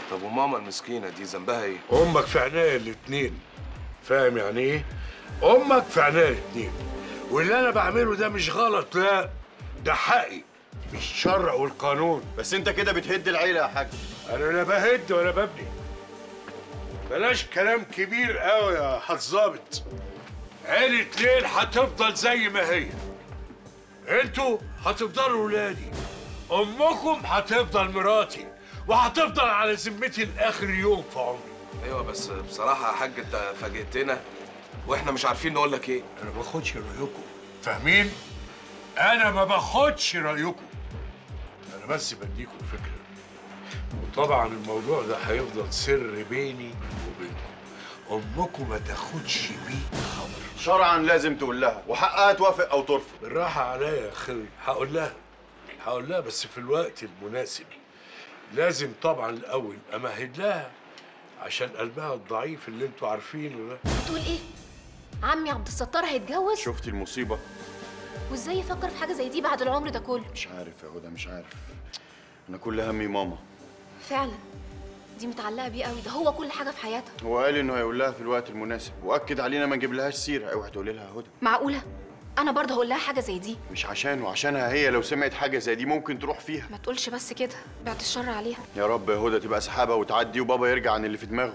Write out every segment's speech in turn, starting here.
طب وماما المسكينه دي ذنبها ايه؟ امك في عينيا الاتنين. فاهم يعني ايه؟ امك في عينيا الاتنين. واللي انا بعمله ده مش غلط، لا ده حقي بالشرع والقانون. بس انت كده بتهد العيله يا حاج. انا لا بهد ولا ببني. بلاش كلام كبير قوي يا حظابط. عيلة ليل هتفضل زي ما هي. انتوا هتفضلوا ولادي، امكم هتفضل مراتي، وهتفضل على ذمتي لاخر يوم في عمري. ايوه بس بصراحه يا حاج انت فاجئتنا واحنا مش عارفين نقول لك ايه. انا ما باخدش رايكم، فاهمين؟ انا ما باخدش رايكم، انا بس بديكم فكره. وطبعا الموضوع ده هيفضل سر بيني وبينكم. امكم ما تاخدش بيه خبر. شرعا لازم تقول لها وحقها توافق او ترفض. بالراحه عليا يا اخوي. هقول لها بس في الوقت المناسب. لازم طبعا الاول امهد لها عشان قلبها الضعيف اللي انتوا عارفينه ده. بتقول ايه؟ عمي عبد الستار هيتجوز؟ شفتي المصيبه؟ وازاي يفكر في حاجه زي دي بعد العمر ده كله؟ مش عارف يا هدى، مش عارف. انا كل همي ماما. فعلا دي متعلقه بيه قوي، ده هو كل حاجه في حياتها. هو قال انه هيقول لها في الوقت المناسب، واكد علينا ما نجيبلهاش سيره. اوعي تقولي لها هدى. معقوله انا برضه هقول لها حاجه زي دي؟ مش عشانها هي، لو سمعت حاجه زي دي ممكن تروح فيها. ما تقولش بس كده، بعد الشر عليها. يا رب يا هدى تبقى سحابه وتعدي وبابا يرجع عن اللي في دماغه.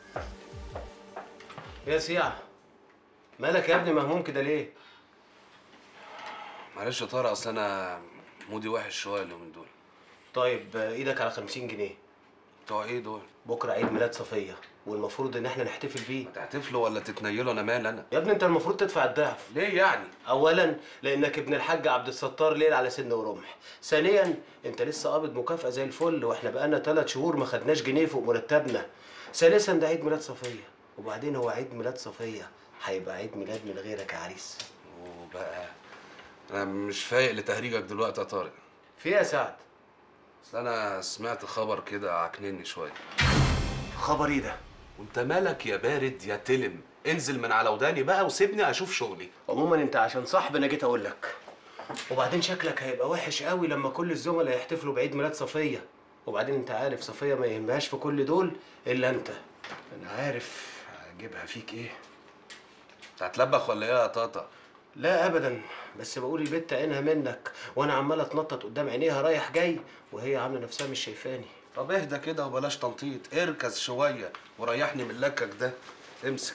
يا سيعة، مالك يا ابني مهموم كده ليه؟ معلش يا طارق، اصل انا مودي وحش شويه اليومين دول. طيب ايدك على 50 جنيه. بتوع ايه دول؟ بكره عيد ميلاد صفيه والمفروض ان احنا نحتفل بيه. تحتفلوا ولا تتنيلوا؟ انا مال انا. يا ابني انت المفروض تدفع الضعف. ليه يعني؟ اولا لانك ابن الحاج عبد الستار ليل على سن ورمح. ثانيا انت لسه قابض مكافاه زي الفل، واحنا بقالنا 3 شهور ما خدناش جنيه فوق مرتبنا. ثالثا ده عيد ميلاد صفيه، وبعدين هو عيد ميلاد صفيه هيبقى عيد ميلاد من غيرك يا عريس. وبقى انا مش فايق لتهريجك دلوقتي يا طارق. في ايه يا سعد؟ اصل انا سمعت خبر كده عكنني شويه. خبر ايه ده؟ وانت مالك يا بارد يا تلم؟ انزل من على وداني بقى وسيبني اشوف شغلي. عموما انت عشان صاحبي انا جيت اقول لك. وبعدين شكلك هيبقى وحش قوي لما كل الزملاء يحتفلوا بعيد ميلاد صفيه. وبعدين انت عارف صفيه ما يهمهاش في كل دول الا انت. انا عارف هجيبها فيك ايه. انت هتلبخ ولا ايه يا طاطا؟ لا ابدا، بس بقول البت عينها منك وانا عمال اتنطط قدام عينيها رايح جاي وهي عامله نفسها مش شايفاني. طب اهدى كده وبلاش تنطيط، اركز شويه وريحني من لكك ده. امسك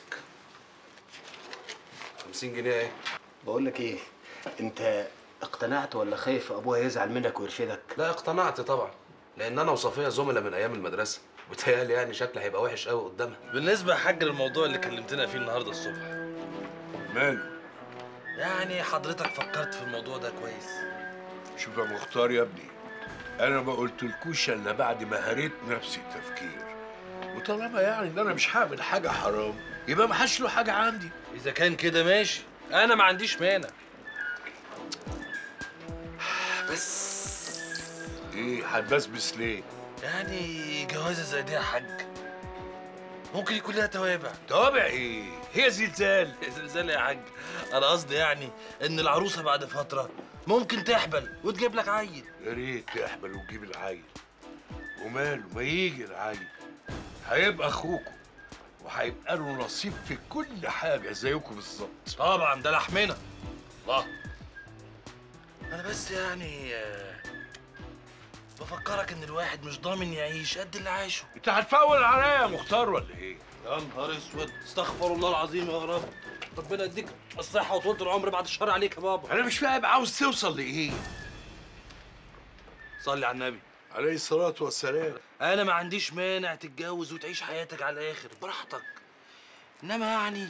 50 جنيه ايه؟ بقول لك ايه، انت اقتنعت ولا خايف ابوها يزعل منك ويرفدك؟ لا اقتنعت طبعا، لان انا وصفيه زملاء من ايام المدرسه، وبيتهيألي يعني شكلي هيبقى وحش قوي قدامها. بالنسبة يا حاج للموضوع اللي كلمتنا فيه النهارده الصبح، ماله؟ يعني حضرتك فكرت في الموضوع ده كويس؟ شوف يا مختار يا ابني، انا ما قلتلكوش الا بعد ما هريت نفسي تفكير. وطالما يعني ان انا مش هعمل حاجه حرام يبقى ما حدش له حاجه عندي. إذا كان كده ماشي، أنا ما عنديش مانع. بس ايه هتبسبس ليه؟ يعني جوازة زي دي يا حاج ممكن يكون لها توابع. توابع ايه؟ هي زلزال. زلزال يا حاج، أنا قصدي يعني إن العروسة بعد فترة ممكن تحبل وتجيب لك عيل. يا ريت تحمل وتجيب العيل، وماله ما يجي العيل هيبقى اخوكم وهيبقى له نصيب في كل حاجه زيكم بالظبط. طبعا ده لحمنا. الله، أنا بس يعني بفكرك إن الواحد مش ضامن يعيش قد اللي عايشه. انت هتفول عليا يا مختار ولا ايه؟ يا نهار اسود، استغفر الله العظيم يا رب. ربنا يديك الصحة وطولة العمر بعد الشر عليك يا بابا. انا مش فاهم عاوز توصل لايه؟ صلي على النبي عليه الصلاه والسلام. انا ما عنديش مانع تتجوز وتعيش حياتك على الاخر براحتك، انما يعني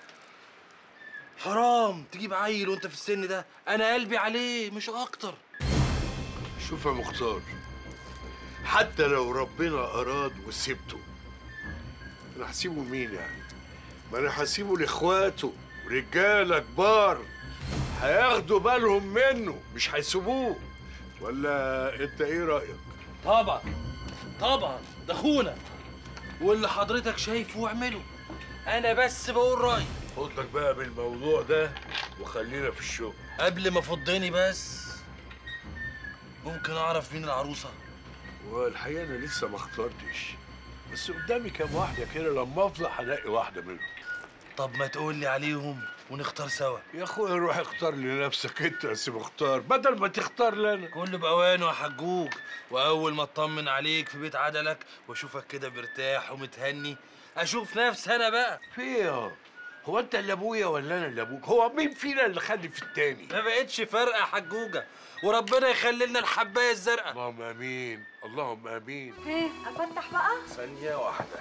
حرام تجيب عيل وانت في السن ده. انا قلبي عليه مش اكتر. شوف يا مختار، حتى لو ربنا اراد وسبته، انا هسيبه لمين يعني؟ ما انا هسيبه لاخواته رجاله كبار هياخدوا بالهم منه، مش هيسيبوه. ولا انت ايه رايك؟ طبعا طبعا، ده اخونا واللي حضرتك شايفه واعمله. انا بس بقول رايي. خد لك بقى من الموضوع ده وخلينا في الشغل. قبل ما فضني بس، ممكن اعرف مين العروسه؟ والحقيقه انا لسه ما اخترتش، بس قدامي كام واحده كده، لما افضل هلاقي واحده منهم. طب ما تقول لي عليهم ونختار سوا. يا اخويا روح اختار لنفسك انت يا سي مختار بدل ما تختار لنا. كله بأوانه يا حجوج، واول ما اطمن عليك في بيت عدلك واشوفك كده مرتاح ومتهني اشوف نفسي انا بقى. في ايه؟ هو انت اللي ابويا ولا انا اللي ابوك؟ هو مين فينا اللي خلف التاني؟ ما بقتش فارقه يا حجوجه، وربنا يخلي لنا الحبايه الزرقاء. اللهم امين اللهم امين. ايه افتح بقى؟ ثانية واحدة.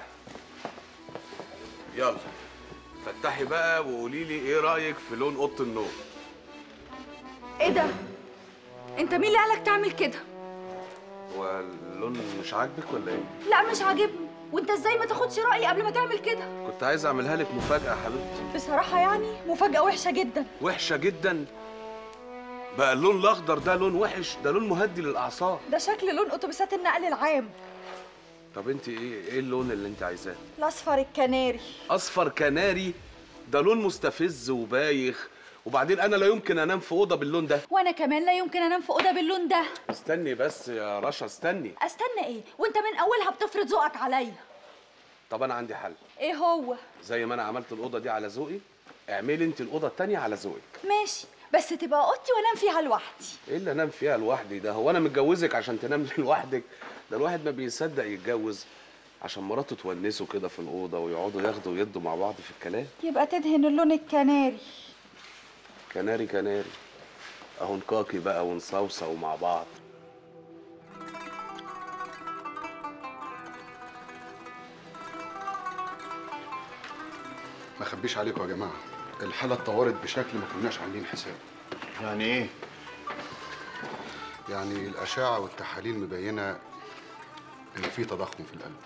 يلا فتحي بقى وقولي لي ايه رأيك في لون أوضة النوم؟ ايه ده؟ انت مين اللي قالك تعمل كده؟ هو اللون مش عاجبك ولا ايه؟ لا مش عاجبني، وانت ازاي ما تاخدش رأيي قبل ما تعمل كده؟ كنت عايز اعملها لك مفاجأة يا حبيبتي. بصراحة يعني مفاجأة وحشة جدا. وحشة جدا؟ بقى اللون الأخضر ده لون وحش؟ ده لون مهدي للأعصاب. ده شكل لون أتوبيسات النقل العام. طب انت ايه اللون اللي انت عايزاه؟ الأصفر الكناري. أصفر كناري؟ ده لون مستفز وبايخ، وبعدين أنا لا يمكن أنام في أوضة باللون ده. وأنا كمان لا يمكن أنام في أوضة باللون ده. استني بس يا رشا استني. استنى إيه؟ وأنت من أولها بتفرض ذوقك عليا. طب أنا عندي حل. إيه هو؟ زي ما أنا عملت الأوضة دي على ذوقي، اعملي أنت الأوضة التانية على ذوقك. ماشي، بس تبقى أوضتي وأنام فيها لوحدي. ايه اللي انام فيها لوحدي ده؟ هو انا متجوزك عشان تنام لوحدك؟ ده الواحد ما بيصدق يتجوز عشان مراته تونسه كده في الاوضه ويقعدوا ياخدوا ويدوا مع بعض في الكلام. يبقى تدهن اللون الكناري. كناري كناري اهو نكاكي بقى ونصوصو مع بعض. ما اخبيش عليكم يا جماعه، الحاله اتطورت بشكل ما كناش عاملين حسابه. يعني ايه؟ يعني الاشعه والتحاليل مبينه ان في تضخم في القلب.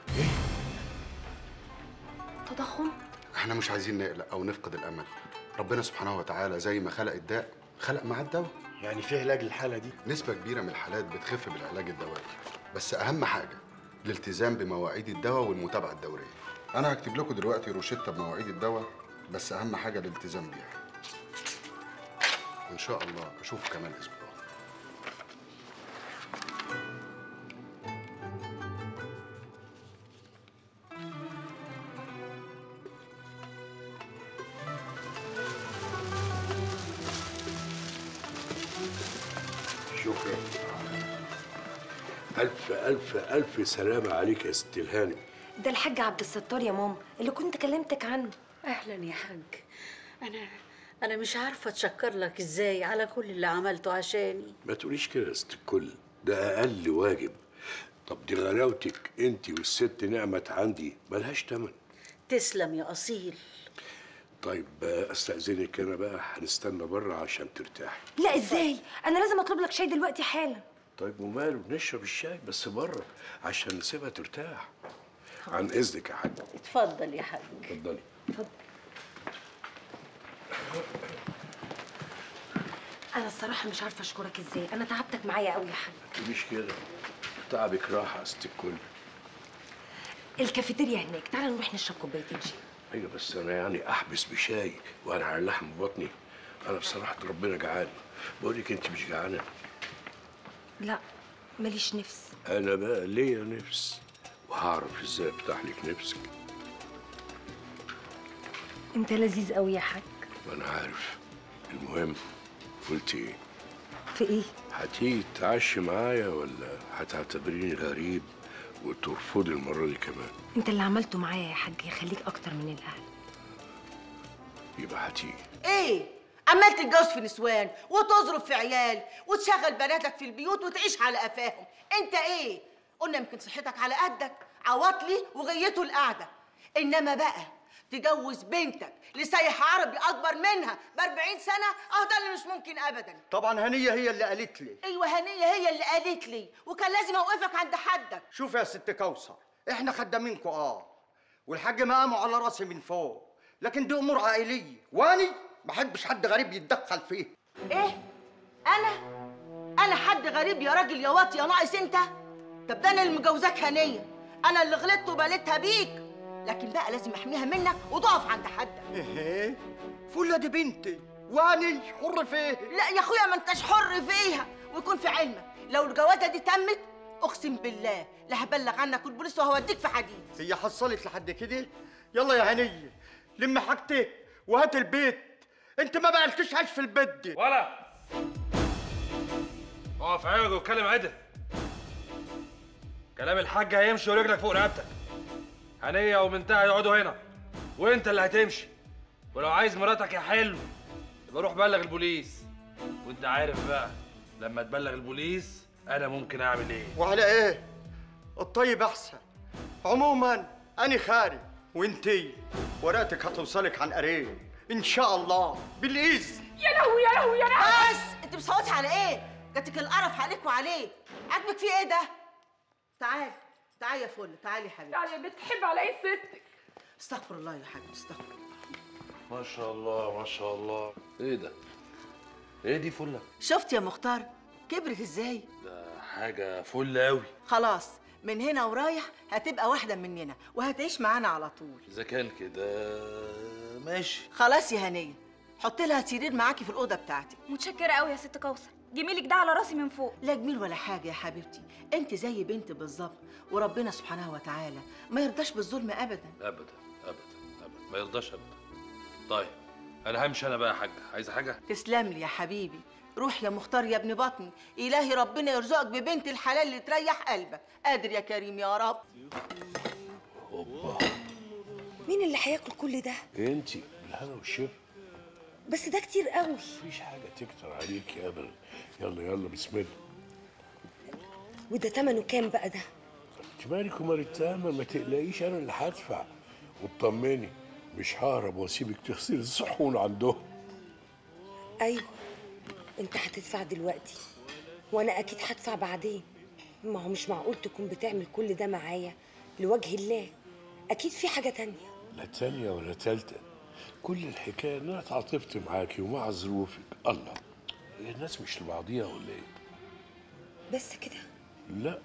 تضخم؟ احنا مش عايزين نقلق او نفقد الامل. ربنا سبحانه وتعالى زي ما خلق الداء خلق معاه الدواء. يعني في علاج للحاله دي؟ نسبه كبيره من الحالات بتخف بالعلاج الدوائي، بس اهم حاجه الالتزام بمواعيد الدواء والمتابعه الدوريه. انا هكتب لكم دلوقتي روشته بمواعيد الدواء، بس اهم حاجه الالتزام بيها. وان شاء الله اشوفك كمان اسبوع. شكرا. ألف ألف ألف سلامة عليك يا ست الهانم. ده الحاج عبد الستار يا ماما اللي كنت كلمتك عنه. اهلا يا حاج. انا مش عارفه اتشكر لك ازاي على كل اللي عملته عشاني. ما تقوليش كده يا ست الكل، ده أقل واجب. طب دي غلاوتك انت والست نعمت عندي ملهاش تمن. تسلم يا اصيل. طيب استأذنك انا بقى، هنستنى بره عشان ترتاحي. لا ازاي؟ انا لازم اطلب لك شاي دلوقتي حالا. طيب وماله، نشرب الشاي بس بره عشان نسيبها ترتاح. عن اذنك يا حاج. اتفضل يا حاج. اتفضلي. اتفضل. انا الصراحه مش عارفه اشكرك ازاي، انا تعبتك معايا قوي يا حاج. مش كده، تعبك راحه يا ست الكل. الكافيتيريا هناك، تعالى نروح نشرب كوبايتين شاي. ايوه بس انا يعني احبس بشاي وانا على لحم بطني؟ انا بصراحه ربنا جعان. بقول لك انت مش جعانه؟ لا ماليش نفس. انا بقى ليا نفس، وهعرف ازاي افتح لك نفسك. انت لذيذ قوي يا حاج. وانا عارف. المهم قلت ايه؟ في ايه؟ هتيجي تتعشي معايا ولا هتعتبريني غريب وترفضي المره دي كمان؟ انت اللي عملته معايا يا حاج يخليك اكتر من الاهل. يبقى هتيجي. ايه؟ عمال تتجوز في نسوان وتظرف في عيال وتشغل بناتك في البيوت وتعيش على قفاهم. انت ايه؟ قلنا يمكن صحتك على قدك، عواطلي وغيته القعده. انما بقى تجوز بنتك لسايح عربي اكبر منها ب40 سنه، ده اللي مش ممكن ابدا. طبعا هنيه هي اللي قالت لي. ايوه هنيه هي اللي قالت لي، وكان لازم اوقفك عند حدك. شوف يا ست كوثر، احنا خدامينكم والحاج مقامه على راسي من فوق، لكن دي امور عائليه واني ما احبش حد غريب يتدخل فيه. ايه؟ انا حد غريب يا راجل يا واطي يا ناقص انت؟ طب ده انا اللي مجوزاك هنيه، انا اللي غلطت وبالتها بيك، لكن بقى لازم احميها منك وتقف عند حدك. ايه؟ فله دي بنتي واني حر فيه. لا يا اخويا ما انتش حر فيها، ويكون في علمك لو الجوازه دي تمت اقسم بالله لا هبلغ عنك البوليس وهوديك في حديد. هي حصلت لحد كده؟ يلا يا هنيه لم حاجتك وهات البيت، انت ما بقالكش عايش في البيت دي. ولا اقف عوج واتكلم عدل. كلام الحاج هيمشي ورجلك فوق رقبتك. هنيه وبنتها يقعدوا هنا وانت اللي هتمشي. ولو عايز مراتك يا حلو يبقى روح بلغ البوليس. وانت عارف بقى لما تبلغ البوليس انا ممكن اعمل ايه. وعلى ايه؟ الطيب احسن. عموما انا خارج وانتي ورقتك هتوصلك عن قريب ان شاء الله بالاذن. يا لهوي يا لهوي يا لهوي. بس انت بتصوتي على ايه؟ جاتك القرف عليك وعليه. عاجبك فيه ايه ده؟ تعالي تعالي يا فل، تعالي يا حبيبتي. تعالي يا بنت تحب على ايه ستك؟ استغفر الله يا حبيبتي استغفر الله. ما شاء الله ما شاء الله. ايه ده؟ ايه دي فله؟ شفت يا مختار كبرت ازاي؟ ده حاجه فل قوي. خلاص من هنا ورايح هتبقى واحده مننا وهتعيش معانا على طول. اذا كان كده ماشي. خلاص يا هنيه حط لها سرير معاكي في الاوضه بتاعتك. متشكره قوي يا ست كوثر، جميلك ده على راسي من فوق. لا جميل ولا حاجه يا حبيبتي، انت زي بنت بالظبط وربنا سبحانه وتعالى ما يرضاش بالظلم ابدا. ابدا ابدا ابدا ما يرضاش ابدا. طيب انا همشي انا بقى يا حاجه. عايزه حاجه؟ تسلم لي يا حبيبي. روح يا مختار يا ابن بطني، الهي ربنا يرزقك ببنت الحلال اللي تريح قلبك. قادر يا كريم يا رب. مين اللي هياكل كل ده؟ انتي بالهنا والشفا. بس ده كتير قوي. مفيش حاجه تكتر عليكي ابدا. يلا يلا بسم الله. وده تمنه كام بقى ده؟ انت مالك ومال التهمه؟ ما تقلقيش انا اللي هدفع. واطمني مش ههرب واسيبك تغسلي الصحون عندهم. ايوه انت هتدفع دلوقتي وانا اكيد هدفع بعدين. ما هو مش معقول تكون بتعمل كل ده معايا لوجه الله. اكيد في حاجه تانية. لا تانية ولا تالتة. كل الحكايه ان انا اتعاطفت معاكي ومع ظروفك. الله الناس مش لبعضيها ولا ايه؟ بس كده؟ لا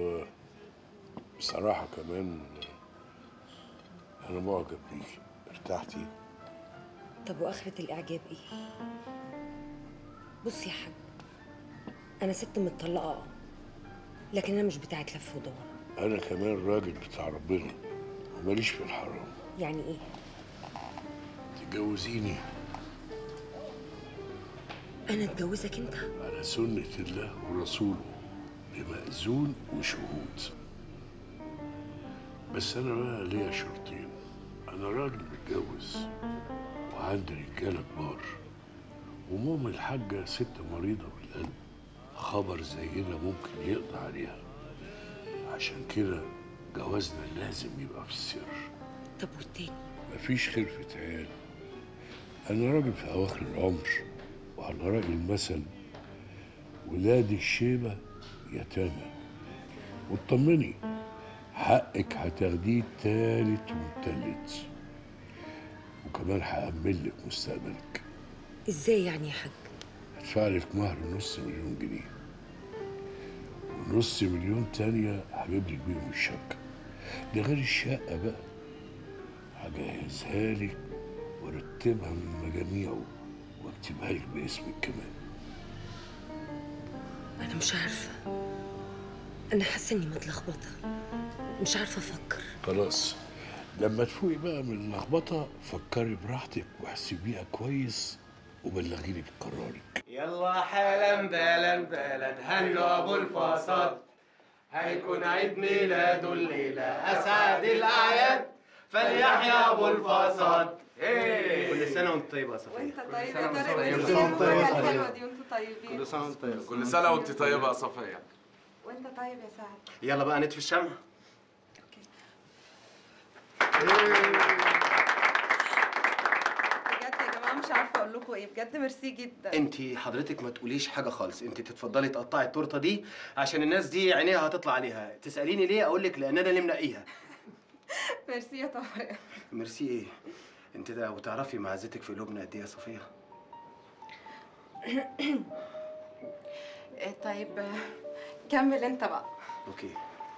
بصراحه كمان انا معجب بيكي. ارتحتي؟ طب واخرة الاعجاب ايه؟ بص يا حاج انا ست متطلقه لكن انا مش بتاعت لف ودوران. انا كمان راجل بتاع ربنا وماليش في الحرام. يعني ايه؟ تجوزيني. انا اتجوزك انت؟ على سنة الله ورسوله بمأذون وشهود. بس انا بقى ليا شرطين. انا راجل متجوز وعندي رجاله كبار ومام الحاجه ست مريضه بالقلب. خبر زينا ممكن يقضي عليها. عشان كده جوازنا لازم يبقى في السر. طب والتاني؟ مفيش خلفة عيال. انا راجل في اواخر العمر وعلى رأي المثل ولاد الشيبه يتامى. واطمني حقك هتاخديه تالت ومتلت. وكمان هأمن لك مستقبلك. ازاي يعني يا حاج؟ هدفع لك مهر $500,000 جنيه ونص مليون تانية هجيب لك بيهم الشقة. ده غير الشقة بقى. هجهزها لك وارتبها من مجاميعه واكتبها لك باسمك كمان. انا مش عارفه. انا حاسه اني متلخبطه مش عارفه افكر. خلاص لما تفوقي بقى من اللخبطه فكري براحتك واحسبيها كويس وبلغيني بقرارك. يلا حالا بالا بالا هنوا ابو الفصاد هيكون عيد ميلاده الليله اسعد الاعياد فليحيى ابو الفصاد. كل سنه وانت طيبه يا صفيه. وانت طيب يا طارق. كل سنه وانت طيبه يا الحلوه دي وانتوا طيبين. كل سنه وانت طيبه. كل سنه وانت طيبه يا صفيه. وانت طيب يا سعد. يلا بقى نطفي الشمع. بجد يا جماعه مش عارفه اقول لكم ايه، بجد ميرسي جدا. انت حضرتك ما تقوليش حاجه خالص. انت تتفضلي تقطعي التورته دي عشان الناس دي عينيها هتطلع عليها. تساليني ليه اقول لك لان انا اللي منقيها. ميرسي يا طارق. ميرسي ايه؟ انت ده وتعرفي معزتك في قلوبنا قد ايه يا صفيه. طيب كمل انت بقى. اوكي.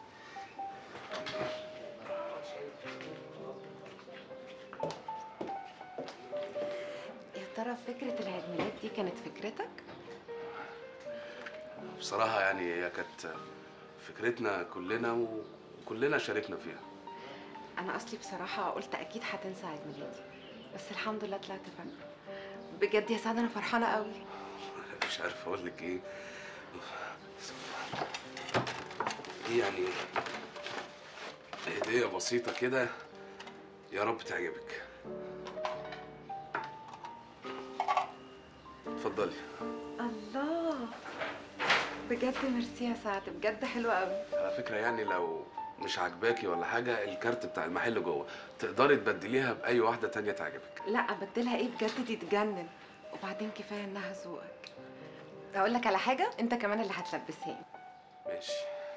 يا ترى فكره العيد ميلاد دي كانت فكرتك؟ بصراحه يعني هي كانت فكرتنا كلنا وكلنا شاركنا فيها. انا اصلي بصراحه قلت اكيد هتنسى عيد ميلادي، بس الحمد لله طلعت فاكره. بجد يا سعد انا فرحانه قوي. مش عارف اقول لك ايه. دي يعني هديه بسيطه كده، يا رب تعجبك. اتفضلي. الله، بجد ميرسي يا سعد، بجد حلوه قوي. على فكره يعني لو مش عاجباكي ولا حاجه، الكارت بتاع المحل جوه، تقدري تبدليها باي واحده تانية تعجبك. لا ابدلها ايه بجد، دي تجنن. وبعدين كفايه انها ذوقك. اقول لك على حاجه، انت كمان اللي هتلبسها. ماشي.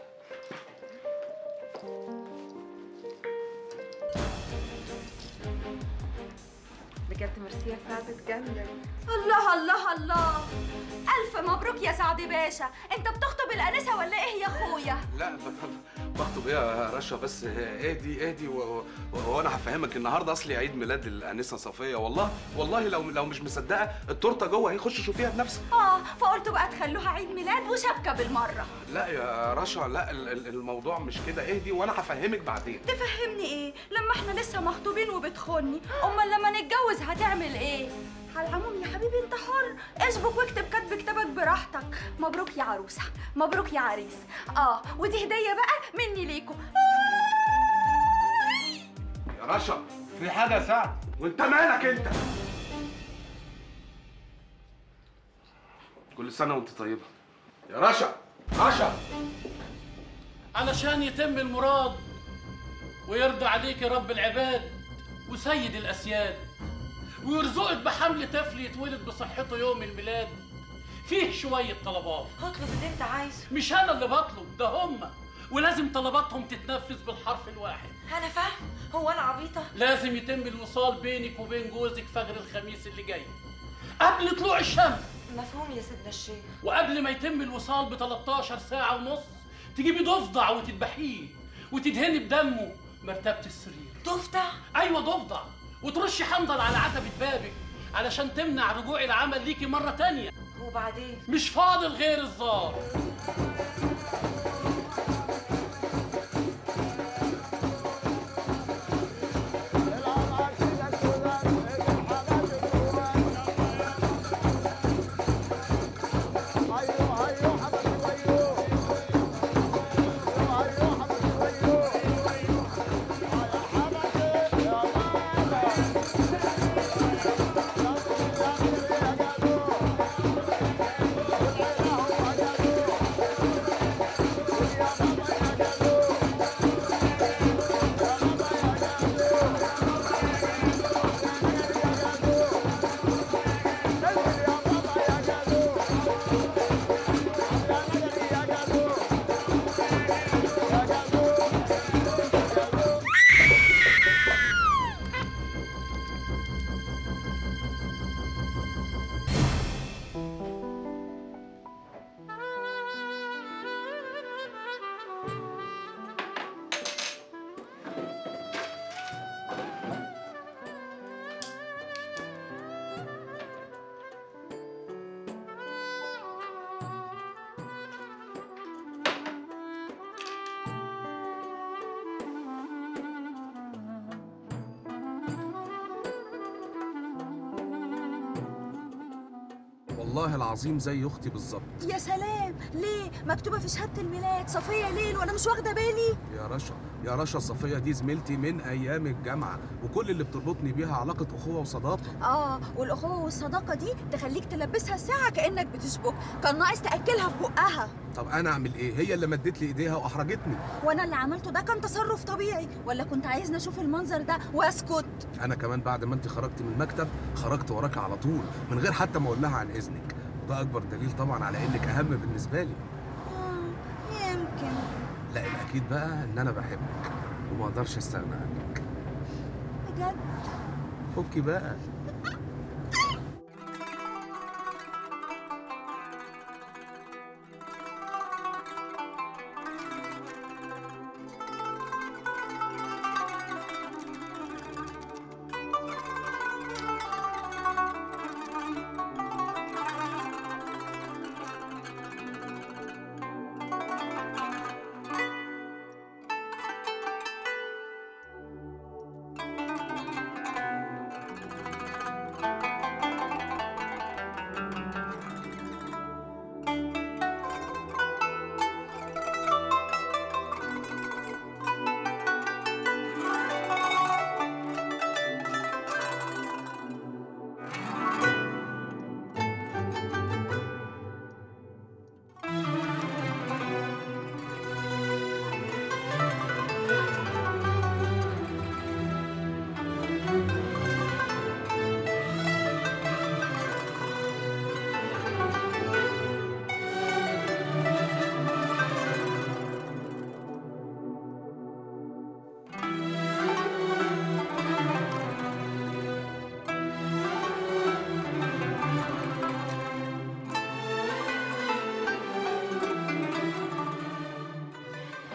بجد ميرسي يا سعد، تجنن. الله الله الله، ألف مبروك يا سعد باشا. أنت بتخطب الأنسة ولا إيه يا أخويا؟ لا بخطب ايه يا رشا؟ بس اهدي وانا هفهمك. النهارده اصلي عيد ميلاد الانسه صفيه. والله لو مش مصدقه، التورته جوه اهي، خش شوفيها بنفسك. فقلت بقى تخلوها عيد ميلاد وشبكه بالمره. لا يا رشا، لا، الموضوع مش كده. اهدي وانا هفهمك بعدين. تفهمني ايه لما احنا لسه مخطوبين وبتخوني؟ امال لما نتجوز هتعمل ايه؟ على العموم يا حبيبي انت حر، اشبك واكتب كتب كتابك براحتك. مبروك يا عروسه، مبروك يا عريس. ودي هديه بقى مني ليكوا. يا رشا في حاجه يا سعد، وانت مالك انت؟ كل سنه وانت طيبه يا رشا. علشان يتم المراد ويرضى عليك رب العباد وسيد الأسياد، ويرزقك بحمل طفل يتولد بصحته يوم الميلاد، فيه شوية طلبات. اطلب اللي انت عايزه. مش أنا اللي بطلب، ده هما، ولازم طلباتهم تتنفذ بالحرف الواحد. انا فاهم، هو انا عبيطه؟ لازم يتم الوصال بينك وبين جوزك فجر الخميس اللي جاي قبل طلوع الشمس. مفهوم يا سيدنا الشيخ. وقبل ما يتم الوصال ب 13 ساعة ونص تجيبي ضفدع وتذبحيه وتدهني بدمه مرتبة السرير. ضفدع؟ أيوة ضفدع، وترشي حنظل على عتبة بابك علشان تمنع رجوع العمل ليكي مرة تانية. وبعدين؟ مش فاضل غير الزار. والله العظيم زي اختي بالظبط. يا سلام، ليه؟ مكتوبه في شهاده الميلاد صفيه ليل وانا مش واخده بالي. يا رشا صفيه دي زميلتي من ايام الجامعه، وكل اللي بتربطني بيها علاقه اخوه وصداقه. والاخوه والصداقه دي تخليك تلبسها الساعه كانك بتشبك، كان ناقص تاكلها في بقها. طب انا اعمل ايه؟ هي اللي مدت لي ايديها واحرجتني. وانا اللي عملته ده كان تصرف طبيعي ولا كنت عايزني اشوف المنظر ده واسكت؟ انا كمان بعد ما انت خرجت من المكتب خرجت وراك على طول من غير حتى ما اقول لها عن اذنك، وده اكبر دليل طبعا على انك اهم بالنسبه لي. يمكن. لا الاكيد بقى ان انا بحبك وما اقدرش استغنى عنك. بجد؟ فكي بقى.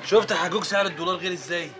شفت يا حجوج سعر الدولار غير ازاي؟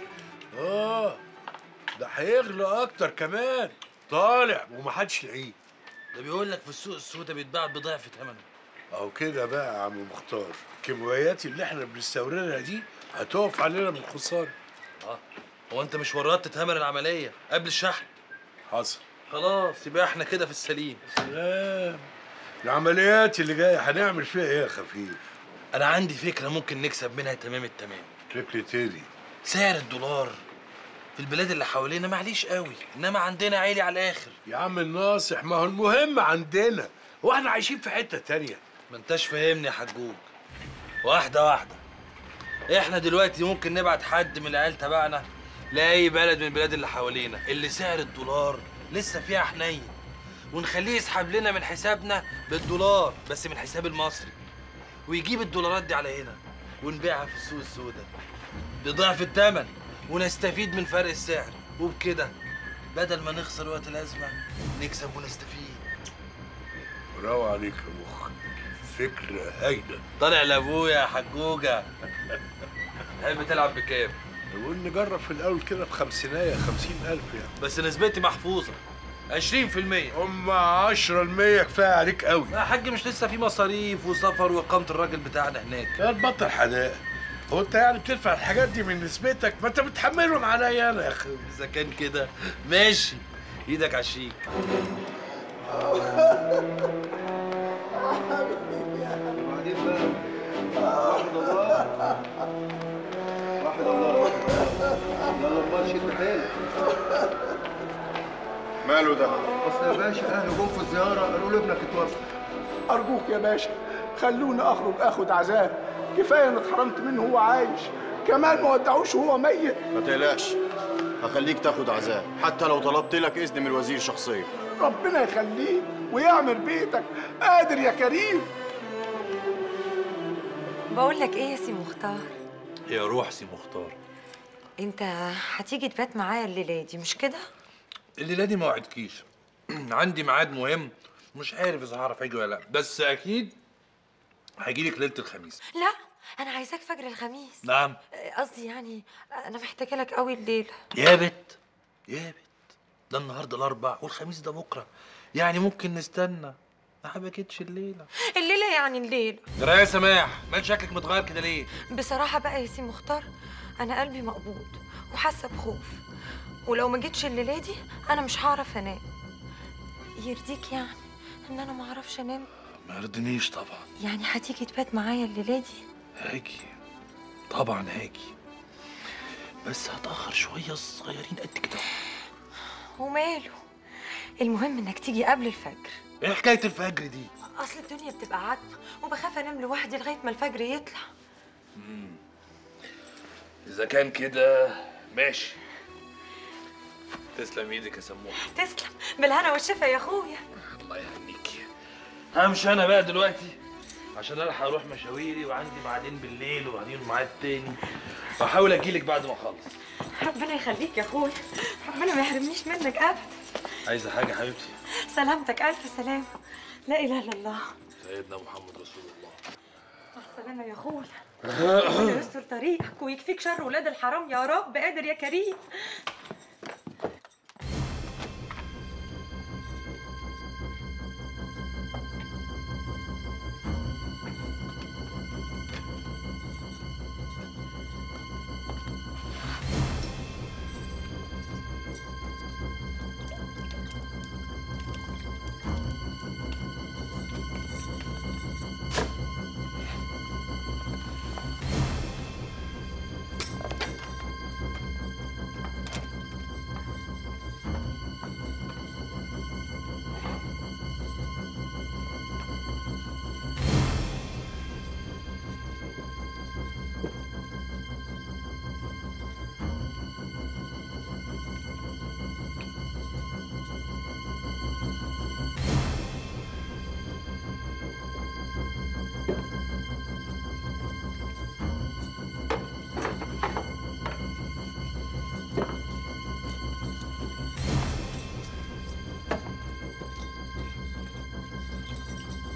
ده هيغلى اكتر كمان، طالع ومحدش لاقيه. ده بيقول لك في السوق السوداء بيتباع بضعف ثمنه. اهو كده بقى يا عم مختار، الكيماويات اللي احنا بنستوردها دي هتقف علينا بالخساره. هو انت مش ورطت تتهمل العمليه قبل الشحن؟ حصل. خلاص يبقى احنا كده في السليم. سلام. العمليات اللي جايه هنعمل فيها ايه يا خفيف؟ انا عندي فكره ممكن نكسب منها تمام التمام. فكرة ايه دي؟ سعر الدولار في البلاد اللي حوالينا معليش قوي، انما عندنا عالي على الاخر. يا عم الناصح، ما هو المهم عندنا، هو احنا عايشين في حته تانية؟ ما انتش فاهمني يا حجوج. واحده واحده. احنا دلوقتي ممكن نبعت حد من العيال تبعنا لاي بلد من البلاد اللي حوالينا اللي سعر الدولار لسه فيها حنين، ونخليه يسحب لنا من حسابنا بالدولار بس من الحساب المصري، ويجيب الدولارات دي على هنا ونبيعها في السوق السوداء بضعف الثمن ونستفيد من فرق السعر، وبكده بدل ما نخسر وقت الازمه نكسب ونستفيد. برافو عليك يا مخ، فكره هايله. طالع لابويا يا حجوجه. تحب تلعب بكام؟ نقول نجرب في الاول كده بخمسينايه، 50,000 يعني. بس نسبتي محفوظه 20%. هم 10% كفايه عليك قوي. يا حاج مش لسه في مصاريف وسفر واقامه الراجل بتاعنا هناك. يا تبطل حدائق، هو انت يعني بتدفع الحاجات دي من نسبتك؟ ما انت بتحملهم عليا انا يا اخي. اذا كان كده ماشي، ايدك على الشيك. وبعدين بقى واحد الله واحد الله، يلا امال شد حيلك. ماله ده؟ اصل يا باشا اهله جم في الزياره قالوا له ابنك اتوفى. أرجوك يا باشا خلوني أخرج آخد عذاب، كفاية إن اتحرمت منه وهو عايش، كمان ما ودعوش وهو ميت. ما تقلقش، هخليك تاخد عذاب حتى لو طلبت لك إذن من الوزير شخصيا. ربنا يخليك ويعمر بيتك، قادر يا كريم. بقول لك ايه يا سي مختار؟ يا روح سي مختار، انت هتيجي تبات معايا الليله دي مش كده؟ الليله دي ما وعدتكيش. عندي ميعاد مهم، مش عارف اذا هعرف اجي ولا لا، بس اكيد هجيلك ليله الخميس. لا انا عايزاك فجر الخميس. نعم. قصدي يعني انا محتاجه لك قوي الليله. يا بت ده النهارده الاربع والخميس ده بكره، يعني ممكن نستنى. ما حبكتش الليله. الليله يعني الليله. جرايه يا سماح، مال شكلك متغير كده ليه؟ بصراحه بقى يا سي مختار انا قلبي مقبوض وحاسه بخوف، ولو ما جيتش الليله دي انا مش هعرف انام. يرضيك يعني ان انا ما اعرفش انام؟ ما يرضينيش طبعا. يعني هتيجي تبات معايا الليله دي؟ هاجي طبعا هاجي، بس هتاخر شويه صغيرين قد كده. وماله، المهم انك تيجي قبل الفجر. ايه حكايه الفجر دي؟ اصل الدنيا بتبقى عتمه وبخاف انام لوحدي لغايه ما الفجر يطلع. اذا كان كده ماشي. تسلم ايدك يا سموحه. تسلم، بالهنا والشفا يا اخويا. الله يهنيكي. همشي انا بقى دلوقتي عشان الحق اروح مشاويري، وعندي ميعادين بالليل وبعدين ميعاد تاني، واحاول اجيلك بعد ما اخلص. ربنا يخليك يا اخويا، ربنا ما يحرمنيش منك ابدا. عايزه حاجه حبيبتي؟ سلامتك، الف سلامه. لا اله الا الله سيدنا محمد رسول الله. مع السلامه يا اخويا. ربنا يستر طريقك ويكفيك شر ولاد الحرام يا رب، قادر يا كريم.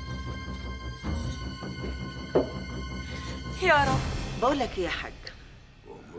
يا رب. بقول لك ايه يا حاج،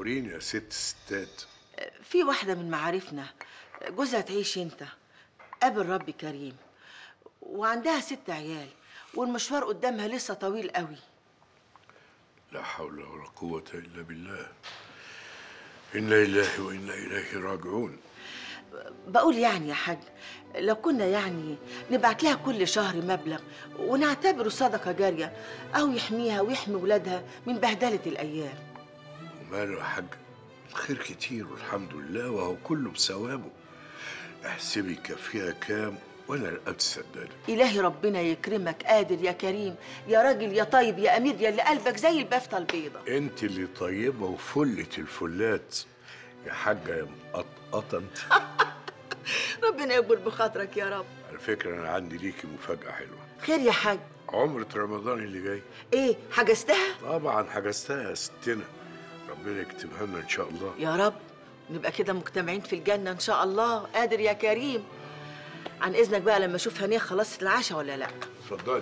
أموريني يا ست الستات. في واحدة من معارفنا جوزها تعيش انت، قابل رب كريم، وعندها 6 عيال، والمشوار قدامها لسه طويل قوي. لا حول ولا قوة إلا بالله. إنا لله وإنا إليه راجعون. بقول يعني يا حاج، لو كنا يعني نبعت لها كل شهر مبلغ ونعتبره صدقة جارية، أو يحميها ويحمي ولادها من بهدلة الأيام. وماله يا حاج، الخير كتير والحمد لله، وهو كله بثوابه. احسبي كفيها كام وأنا القد صدقني. إلهي ربنا يكرمك، قادر يا كريم يا راجل يا طيب يا أمير يا اللي قلبك زي البفتة البيضة. أنت اللي طيبة وفلة الفلات يا حاجة يا مقطقطة أنت. ربنا يكبر بخاطرك يا رب. على فكرة أنا عندي ليكي مفاجأة حلوة. خير يا حاج؟ عمرة رمضان اللي جاي. إيه حجزتها؟ طبعا حجزتها يا ستنا، ربنا يكتبها لنا إن شاء الله. يا رب نبقى كده مجتمعين في الجنة إن شاء الله، قادر يا كريم. عن إذنك بقى لما أشوف هنية خلصت العشاء ولا لأ. اتفضلي.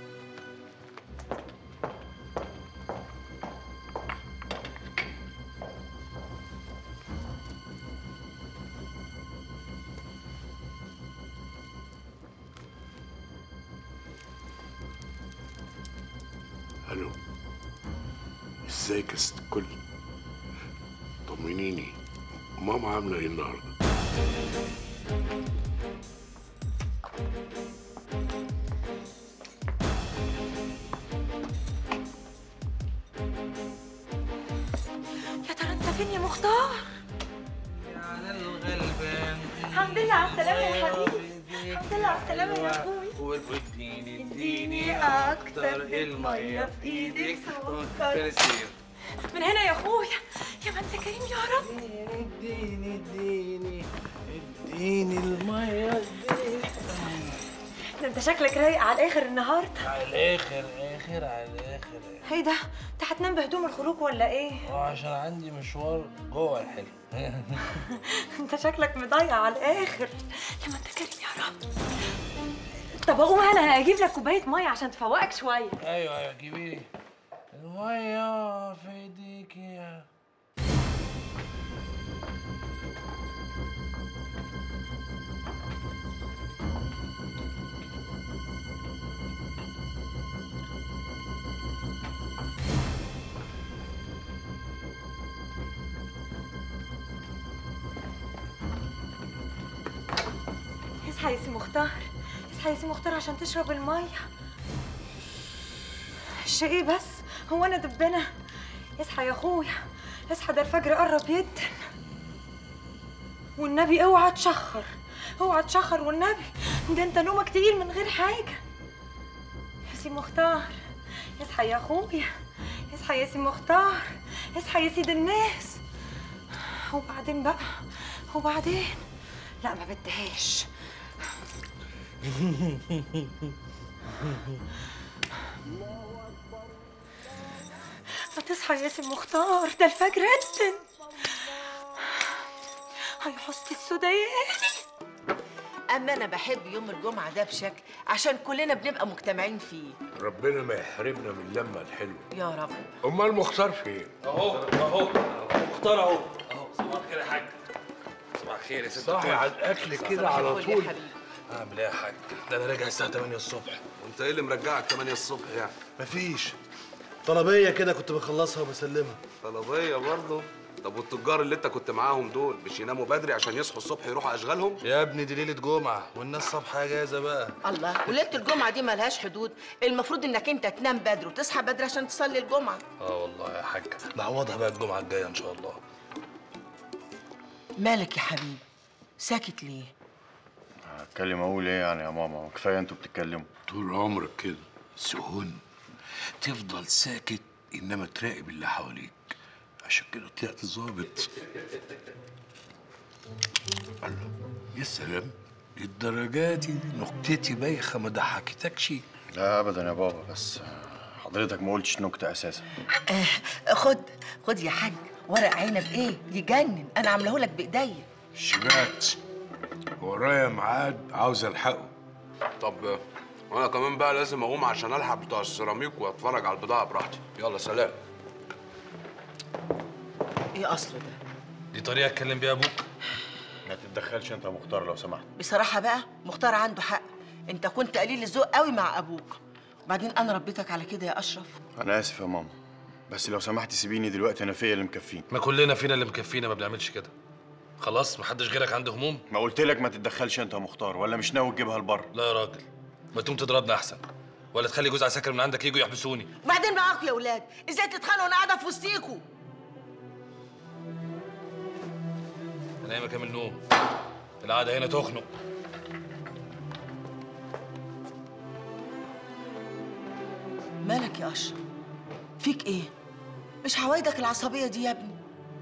الو، ازيك يا ست الكل؟ طمنيني، ماما عامله ايه النهارده؟ يا ترى انت فين يا مختار؟ على الغلبان. الحمد لله على السلامة يا حبيبي. الحمد لله على السلامة يا اخوي. اديني اكتر، المية في ايدك سكر. من هنا يا اخويا، يا ما انت كريم يا رب. اديني المية. ده انت شكلك رايق على الاخر النهارده. على الاخر على الاخر. ايه ده؟ انت هتنام بهدوم الخروج ولا ايه؟ عشان عندي مشوار جوه الحلو. انت شكلك مضيع على الاخر. يا ما انت كريم يا رب. طب اقوم انا هجيب لك كوبايه ميه عشان تفوقك شويه. ايوه جيبي لي الميه في ايديكي يا اصحى يا سي مختار، اصحى يا سي مختار عشان تشرب الميه. الشيء ايه بس؟ هو انا دبانه؟ اصحى يا اخويا، اصحى، ده الفجر قرب يدن. والنبي اوعى تشخر، اوعى تشخر والنبي، ده انت نومك تقيل من غير حاجه. يا سي مختار اصحى يا اخويا، اصحى يا سي مختار، اصحى يا سيد الناس. وبعدين بقى، وبعدين لا ما بدهاش. ما تصحى يا سي مختار، ده الفجر ادن. هاي حسن السوداني. أما أنا بحب يوم الجمعة ده بشكل، عشان كلنا بنبقى مجتمعين فيه. ربنا ما يحرمنا من اللمه الحلوه يا رب. امال مختار فين؟ اهو مختار اهو صباح الخير يا حاج. صباح الخير يا ست صاحي على الاكل كده على طول. اعمل ايه يا حاج؟ ده انا راجع الساعه 8 الصبح. وانت ايه اللي مرجعك 8 الصبح يعني؟ مفيش، طلبيه كده كنت بخلصها وبسلمها. طلبيه برضه؟ طب والتجار اللي انت كنت معاهم دول مش يناموا بدري عشان يصحوا الصبح يروحوا اشغالهم؟ يا ابني دي ليله جمعه والناس صبحها اجازه بقى. الله، وليله الجمعه دي ملهاش حدود، المفروض انك انت تنام بدري وتصحى بدري عشان تصلي الجمعه. والله يا حاج، نعوضها بقى الجمعه الجايه ان شاء الله. مالك يا حبيبي؟ ساكت ليه؟ هتكلم اقول ايه يعني يا ماما؟ كفايه انتوا بتتكلموا. طول عمرك كده سهون، تفضل ساكت انما تراقب اللي حواليك، عشان كده طلعت ظابط. الله، يا سلام، الدرجة دي نكتتي بايخه ما ضحكتكش؟ لا ابدا يا بابا، بس حضرتك ما قلتش نكته اساسا. خد يا حاج ورق عنب، ايه يجنن، انا عاملاه لك بايديا. شبعت، ورايا ميعاد عاوز الحقه. طب وانا كمان بقى لازم اقوم عشان الحق بتوع السيراميك واتفرج على البضاعه براحتي. يلا سلام. ايه اصله ده؟ دي طريقه اتكلم بيها ابوك؟ ما تتدخلش انت يا مختار لو سمحت. بصراحه بقى مختار عنده حق، انت كنت قليل الذوق قوي مع ابوك. وبعدين انا ربيتك على كده يا اشرف. انا اسف يا ماما، بس لو سمحتي سيبيني دلوقتي، انا فيا اللي مكفيني. ما كلنا فينا اللي مكفينا، ما بنعملش كده. خلاص محدش غيرك عنده هموم. ما قلت لك ما تتدخلش انت يا مختار، ولا مش ناوي تجيبها لبره؟ لا يا راجل، ما تقوم تضربنا احسن، ولا تخلي جوز عساكر من عندك يجوا يحبسوني. وبعدين معاكم يا اولاد، ازاي تتخانقوا وانا قاعده في وسطيكوا؟ انا قايمه كامل نوم، القعده هنا تخنق. مالك يا اشرف؟ فيك ايه؟ مش عوايدك العصبيه دي يا ابني؟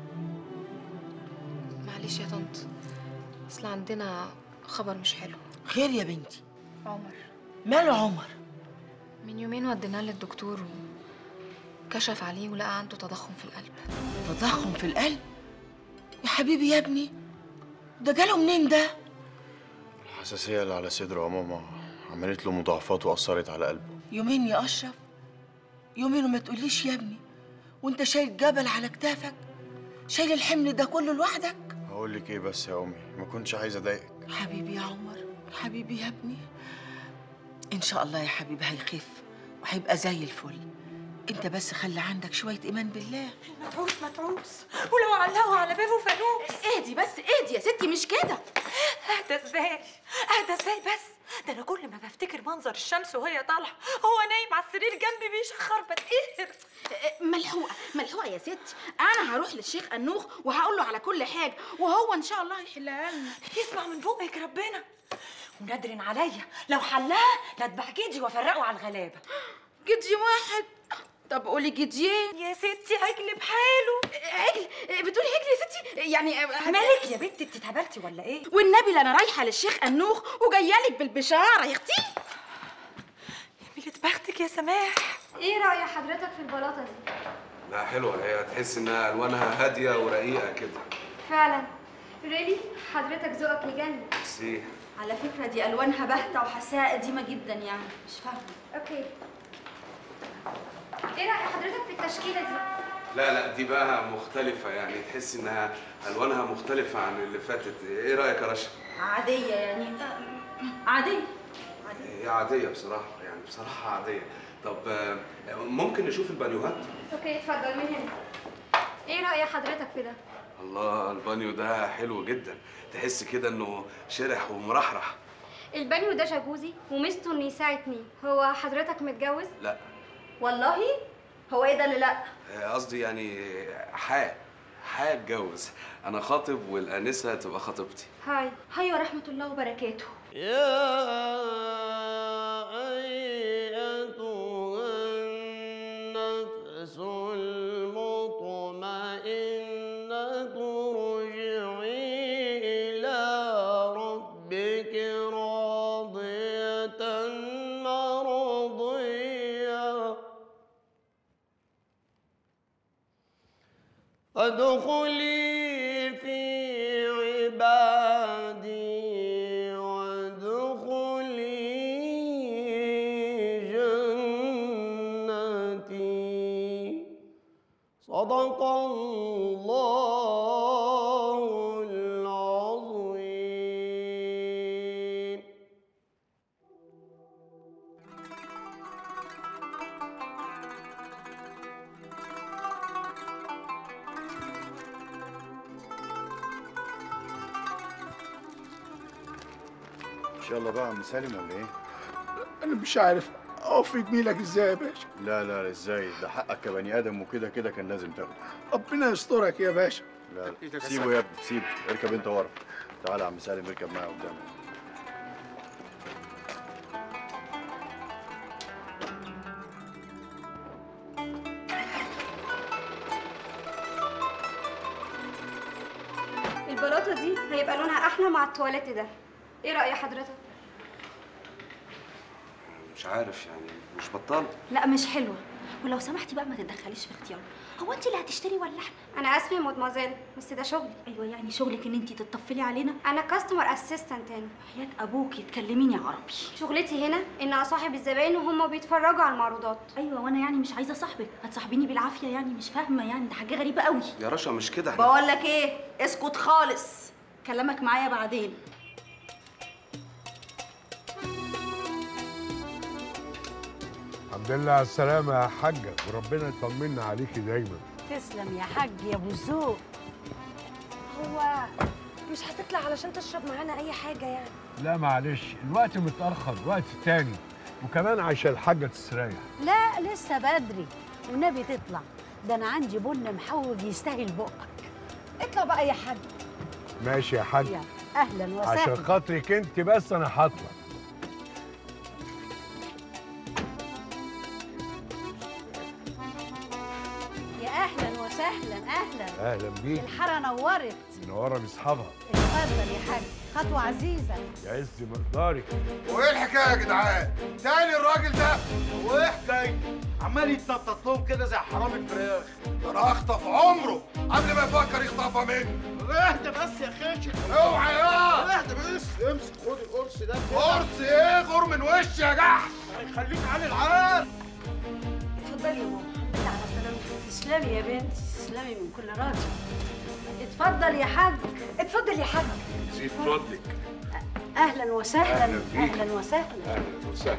معلش يا طنط، اصل عندنا خبر مش حلو. خير يا بنتي؟ عمر. ماله عمر؟ من يومين وديناه للدكتور وكشف عليه ولقى عنده تضخم في القلب. تضخم في القلب؟ يا حبيبي يا ابني، ده جاله منين ده؟ الحساسيه اللي على صدره يا ماما عملت له مضاعفات واثرت على قلبه. يومين يا اشرف؟ يومين وما تقوليش يا ابني، وانت شايل جبل على كتافك، شايل الحمل ده كله لوحدك؟ هقول لك ايه بس يا امي، ما كنتش عايز اضايقك. حبيبي يا عمر، حبيبي يا ابني، ان شاء الله يا حبيبي هيخف وهيبقى زي الفل. انت بس خلي عندك شويه ايمان بالله. متعوس ولو علقوا على بابه فانوس. اهدي بس، اهدي يا ستي، مش كده. اهدى ازاي؟ اهدى ازاي بس؟ ده انا كل ما بفتكر منظر الشمس وهي طالعه هو نايم على السرير جنبي بيشخر بتقهر. ملحوقه يا ستي، انا هروح للشيخ انوخ وهقول له على كل حاجه وهو ان شاء الله هيحلها لنا. يسمع من بقك ربنا. ونادرن عليا لو حلها لاتبع جدي وافرقه على الغلابه. جدي واحد؟ طب قولي جديين يا ستي. عجل بحاله. عجل؟ بتقولي عجل يا ستي؟ يعني مالك يا بنتي، انت اتهبلتي ولا ايه؟ والنبي لا انا رايحه للشيخ انوخ وجايالك بالبشاره يا اختي. يا ميلة بختك يا سماح. ايه رأي حضرتك في البلاطه دي؟ لا حلوه، هي تحس انها الوانها هاديه ورقيقه كده. فعلا. ريلي حضرتك ذوقك يجنن. ميرسي. على فكره دي الوانها باهته وحاساها قديمه جدا، يعني مش فاهمه. اوكي. ايه رأي حضرتك في التشكيله دي؟ لا دي بقى مختلفه، يعني تحس انها الوانها مختلفه عن اللي فاتت. ايه رايك يا رشا؟ عاديه يعني، عاديه. هي عاديه بصراحه، يعني بصراحه عاديه. طب ممكن نشوف البانيوهات؟ اوكي اتفضل من هنا. ايه رأي حضرتك في ده؟ الله، البانيو ده حلو جدا، تحس كده انه شرح ومرحرح. البانيو ده جاكوزي وميزته انه يساع اتنين. هو حضرتك متجوز؟ لا. والله؟ هو ايه ده اللي لا؟ قصدي يعني هتجوز. انا خاطب والانسه تبقى خطيبتي. هاي ورحمه الله وبركاته. يا أيتها النفس المطمئنة ارجعي إلى ربك راضية مرضية فادخلي في عبادي وادخلي جنتي. صدق الله العظيم. ان شاء الله بقى يا عم سالم ولا ايه؟ انا مش عارف اوفي جميلك ازاي يا باشا. لا ازاي؟ ده حقك كبني ادم، وكده كده كان لازم تاخده. ربنا يسترك يا باشا. لا سيبه يا ابني، سيبه. اركب انت ورا. تعالى يا عم سالم اركب معايا قدام. البلاطه دي هيبقى لونها احلى مع التواليت ده. ايه رأي حضرتك؟ مش عارف يعني، مش بطال. لا مش حلوه، ولو سمحتي بقى ما تتدخليش في اختياري. هو انت اللي هتشتري ولا احنا؟ انا اسفه يا مدمزيل بس ده شغلي. ايوه يعني شغلك ان انت تتطفلي علينا؟ انا كاستمر اسيستنت هنا. حياة ابوكي تكلميني عربي. شغلتي هنا ان اصاحب الزباين وهم بيتفرجوا على المعروضات. ايوه وانا يعني مش عايزه صاحبك، هتصاحبيني بالعافيه يعني؟ مش فاهمه يعني، ده حاجه غريبه قوي. يا رشا مش كده بقول لك ايه، اسكت خالص، كلامك معايا بعدين. الحمد لله على السلامة يا حاجة، وربنا يطمنا عليكي دايما. تسلم يا حاج يا ابو الذوق. هو مش هتطلع علشان تشرب معانا اي حاجه يعني؟ لا معلش، الوقت متأخر، وقت تاني، وكمان عشان الحاجة تستريح. لا لسه بدري، والنبي تطلع، ده انا عندي بن محوج يستاهل بقك. اطلع بقى يا حاج. ماشي يا حاج. اهلا وسهلا. عشان خاطرك انت بس انا هطلع. يا اهلا وسهلا. اهلا اهلا بيك. الحاره نورت. منوره باصحابها. اتفضل يا حاج، خطوه عزيزه. يعز مقدارك. وايه الحكايه يا جدعان؟ تاني الراجل ده وايه حكايته؟ عمال يتنطط لهم كده زي حرام الفراخ. ده انا اخطف عمره قبل ما يفكر يخطفها مني. اهدى بس يا خاشق. اوعى يا اهدى بس. امسك خد القرص ده. قرص ايه؟ غور من وشي يا جحش. هيخليك علي العال. اتفضلي يا ماما. الحمد لله على سلامتك. تسلمي يا بنتي، تسلمي من كل راجل. اتفضل يا حاج. اتفضل يا حاج. زيد فضلك. اهلا وسهلا. أهلا بيك. اهلا وسهلا. اهلا وسهلا.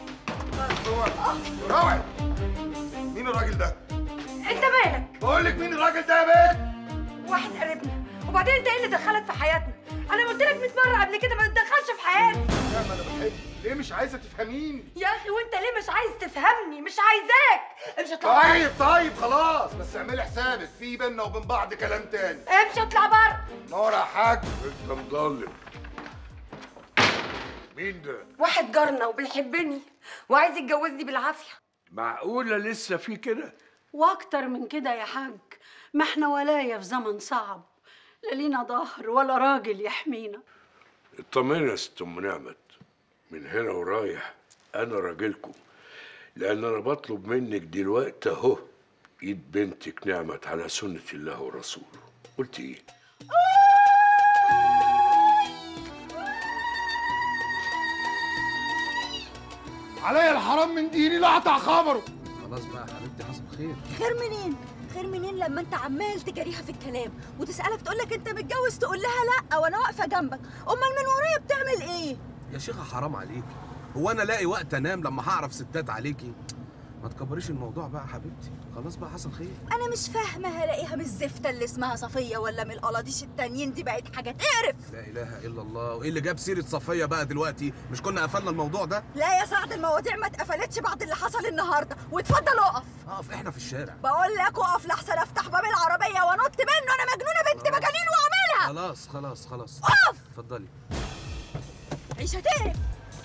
روعي. مين الراجل ده؟ انت مالك؟ بقول لك مين الراجل ده يا بنت؟ واحد قريبنا، وبعدين انت ايه اللي دخلك في حياتنا؟ انا قلت لك 100 مره قبل كده ما تتدخلش في حياتي. لا ما انا بحبك، ليه مش عايزه تفهميني؟ يا اخي وانت ليه مش عايز تفهمني؟ مش عايزاك. امشي اطلع بره. طيب خلاص، بس اعملي حسابك في بينا وبين بعض كلام تاني. امشي اطلع بره. نور يا حاج. انت مضلم. مين ده؟ واحد جارنا وبيحبني وعايز يتجوزني بالعافيه. معقولة لسه في كده؟ واكتر من كده يا حاج، ما احنا ولاية في زمن صعب، لا لينا ظهر ولا راجل يحمينا. اطمني يا ست ام نعمت، من هنا ورايح انا راجلكم، لان انا بطلب منك دلوقتي اهو ايد بنتك نعمت على سنة الله ورسوله. قلت ايه؟ عليا الحرام من ديني لا اقطع خبره. خلاص بقى يا حبيبتي، حصل خير. خير منين؟ خير منين لما انت عمال تجاريها في الكلام وتسالك تقول لك انت متجوز تقول لها لا وانا واقفه جنبك، امال من ورايا بتعمل ايه؟ يا شيخه حرام عليكي، هو انا الاقي وقت انام لما هعرف ستات عليكي؟ ما تكبريش الموضوع بقى يا حبيبتي، خلاص بقى حصل خير. انا مش فاهمه هلاقيها من الزفته اللي اسمها صفيه ولا من القلاضيش التانيين دي، بقت حاجه تقرف. لا اله الا الله، وايه اللي جاب سيره صفيه بقى دلوقتي؟ مش كنا قفلنا الموضوع ده؟ لا يا سعد، المواضيع ما اتقفلتش بعد اللي حصل النهارده، واتفضل اقف. اقف؟ احنا في الشارع. بقول لك اقف لحسن افتح باب العربيه وانط منه، انا مجنونه بنت مجانين واعملها. خلاص خلاص خلاص، اقف. اتفضلي. عيشه تقرف.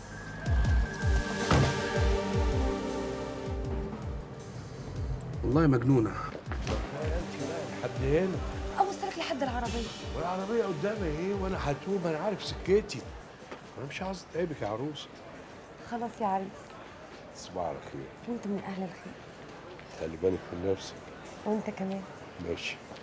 والله مجنونه. لحد هنا. اوصلك لحد العربيه. والعربية قدامي ايه وانا هتوب؟ انا عارف سكتي. انا مش عاوز اتعبك يا عروسة. خلاص يا عريس. تصبح على خير. وانت من اهل الخير. خلي بالك من نفسك. وانت كمان. ماشي.